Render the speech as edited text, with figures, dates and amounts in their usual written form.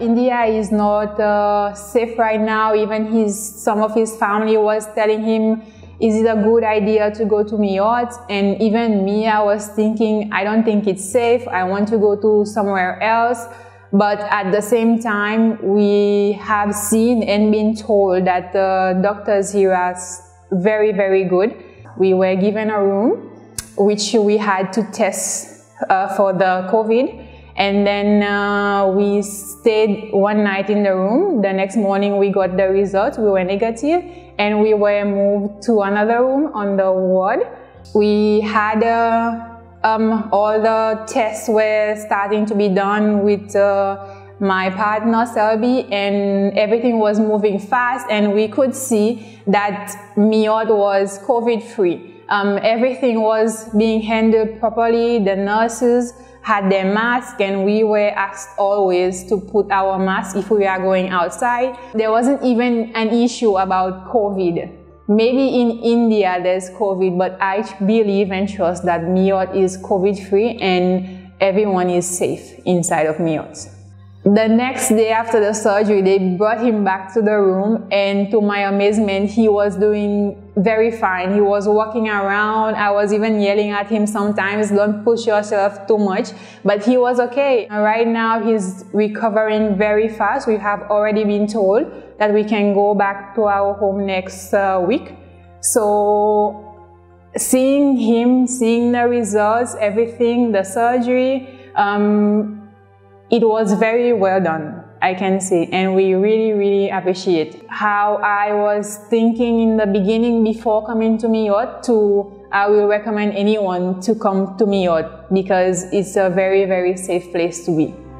India is not safe right now. Even some of his family was telling him, is it a good idea to go to Mayotte? And even me, I was thinking, I don't think it's safe. I want to go to somewhere else. But at the same time, we have seen and been told that the doctors here are very, very good. We were given a room, which we had to test for the COVID. And then we stayed one night in the room. The next morning we got the results. We were negative, and we were moved to another room on the ward. We had all the tests were starting to be done with my partner Selby, and everything was moving fast, and we could see that Mayotte was COVID-free. Everything was being handled properly. The nurses had their mask, and we were asked always to put our mask if we are going outside. There wasn't even an issue about COVID. Maybe in India there's COVID, but I believe and trust that Mayotte is COVID-free and everyone is safe inside of Mayotte. The next day after the surgery, they brought him back to the room, and to my amazement, he was doing very fine. He was walking around. I was even yelling at him sometimes, don't push yourself too much, but he was okay. Right now, he's recovering very fast. We have already been told that we can go back to our home next week. So seeing him, seeing the results, everything, the surgery, it was very well done, I can say, and we really, really appreciate how I was thinking in the beginning before coming to Mayotte I will recommend anyone to come to Mayotte because it's a very, very safe place to be.